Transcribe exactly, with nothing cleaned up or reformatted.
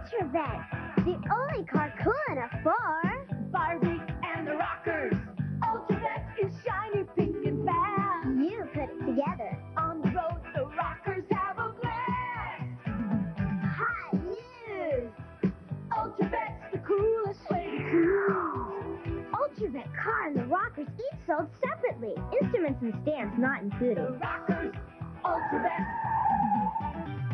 Ultravet, the only car cool enough for Barbie and the Rockers. Ultravet is shiny, pink, and fast. You put it together. On the road, the Rockers have a blast. Hot news! Ultravet's the coolest way to cruise. Ultravet car and the Rockers each sold separately. Instruments and stands not included. The Rockers, Ultravet.